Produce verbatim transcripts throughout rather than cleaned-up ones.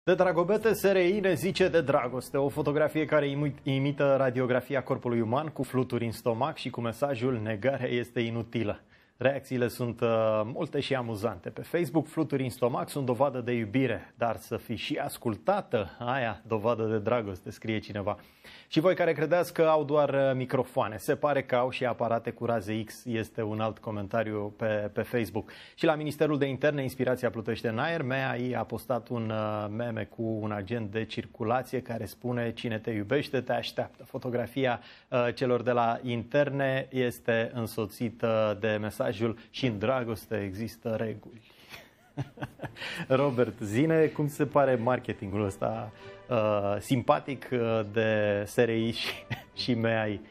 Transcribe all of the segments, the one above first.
De dragobete, S R I ne zice de dragoste. O fotografie care imită radiografia corpului uman cu fluturi în stomac și cu mesajul "negarea este inutilă". Reacțiile sunt uh, multe și amuzante. Pe Facebook, fluturi în stomac sunt dovadă de iubire, dar să fii și ascultată, aia, dovadă de dragoste, scrie cineva. Și voi care credeți că au doar microfoane, se pare că au și aparate cu raze X, este un alt comentariu pe, pe Facebook. Și la Ministerul de Interne, inspirația plutește în aer. M A I a postat un meme cu un agent de circulație care spune: cine te iubește te așteaptă. Fotografia uh, celor de la interne este însoțită de mesajul: și în dragoste există reguli. Robert, zine cum se pare marketingul ăsta uh, simpatic uh, de S R I și, și M A I?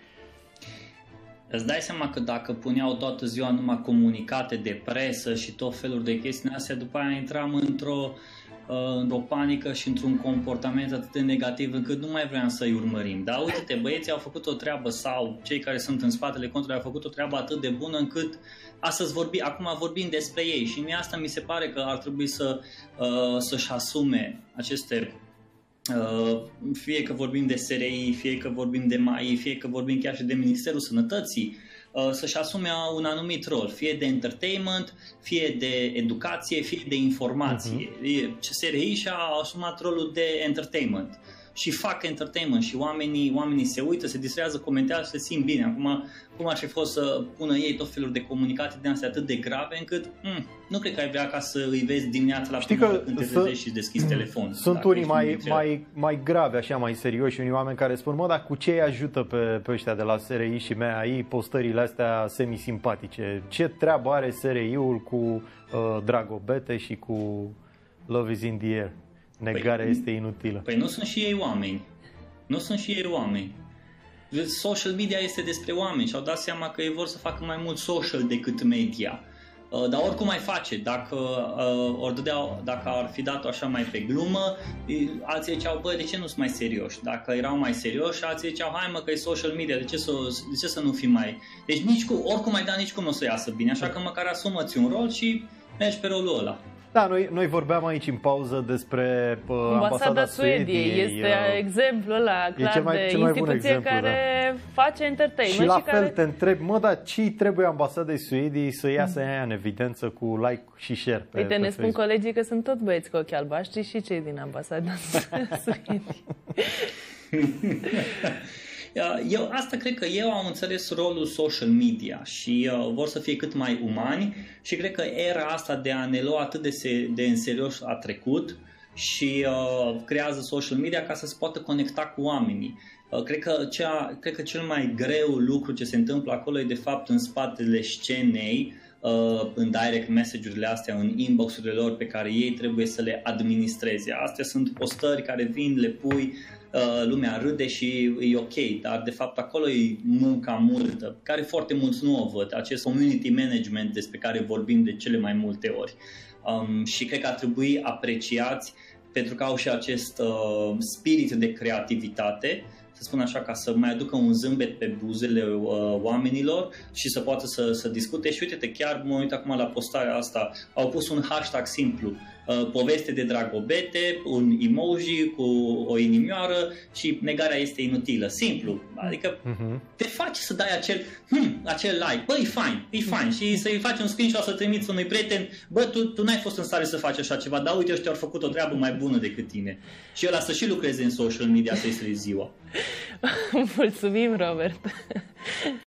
Îți dai seama că dacă puneau toată ziua numai comunicate de presă și tot felul de chestii astea, după aia intram într-o uh, într-o panică și într-un comportament atât de negativ încât nu mai vreau să-i urmărim. Dar uite-te, băieții au făcut o treabă sau cei care sunt în spatele contului au făcut o treabă atât de bună încât astăzi vorbi, acum vorbim despre ei și mie asta mi se pare că ar trebui să, uh, să-și asume aceste, uh, fie că vorbim de S R I, fie că vorbim de M A I, fie că vorbim chiar și de Ministerul Sănătății, uh, să-și asume un anumit rol, fie de entertainment, fie de educație, fie de informație. Uh-huh. S R I și-a asumat rolul de entertainment și fac entertainment și oamenii, oamenii se uită, se distrează, comentează și se simt bine. Acum, cum ar fi fost să pună ei tot felul de comunicate de astea atât de grave încât mm, nu cred că ai vrea ca să îi vezi dimineața la Știi că când te trezești și deschizi telefonul. Sunt unii mai, mai, mai grave, așa, mai serioși, unii oameni care spun: mă, dar cu ce îi ajută pe, pe ăștia de la S R I și M A I postările astea semisimpatice? Ce treabă are S R I-ul cu uh, dragobete și cu Love is in the air? Negarea păi, este inutilă. Păi nu sunt și ei oameni. Nu sunt și ei oameni. Social media este despre oameni și au dat seama că ei vor să facă mai mult social decât media. Dar oricum mai face. Dacă, ori dădeau, dacă ar fi dat-o așa mai pe glumă, alții ziceau: băi, de ce nu sunt mai serioși? Dacă erau mai serioși, alții ziceau: hai mă că e social media, de ce să, de ce să nu fii mai... Deci nici cu, oricum mai da, nici cum o să iasă bine. Așa că măcar asumă-ți un rol și mergi pe rolul ăla. Da, noi, noi vorbeam aici în pauză despre uh, ambasada, ambasada Suediei. Suediei. Este uh, exemplul ăla clar mai, de instituție exemplu, care da. face entertainment. Și la și fel care... te întreb: mă, dar ce trebuie ambasadei Suediei să iasă ea în evidență cu like și share pe, Uite, pe ne Facebook? spun colegii că sunt tot băieți cu ochi albaștri și cei din ambasada Suediei. Eu asta cred că eu am înțeles rolul social media și uh, vor să fie cât mai umani și cred că era asta de a ne lua atât de, se, de în serios a trecut și uh, creează social media ca să se poată conecta cu oamenii. Uh, cred, că cea, cred că cel mai greu lucru ce se întâmplă acolo e de fapt în spatele scenei, uh, în direct message-urile astea, în inbox-urile lor pe care ei trebuie să le administreze. Astea sunt postări care vin, le pui, lumea râde și e ok, dar de fapt acolo e munca multă, care foarte mulți nu o văd, acest community management despre care vorbim de cele mai multe ori. Um, și cred că ar trebui apreciați pentru că au și acest uh, spirit de creativitate, să spun așa, ca să mai aducă un zâmbet pe buzele uh, oamenilor și să poată să, să discute. Și uite-te, chiar mă uit acum la postarea asta, au pus un hashtag simplu, uh, poveste de dragobete, un emoji cu o inimioară și negarea este inutilă. Simplu, adică uh-huh. te face să dai acel, hmm, acel like, bă, e fain, e fain și să-i faci un screenshot, să trimiți unui prieten: bă, tu, tu n-ai fost în stare să faci așa ceva, dar uite, ăștia au făcut o treabă mai bună decât tine. Și ăla să și lucreze în social media, să-i ziua. Mulțumim, Robert!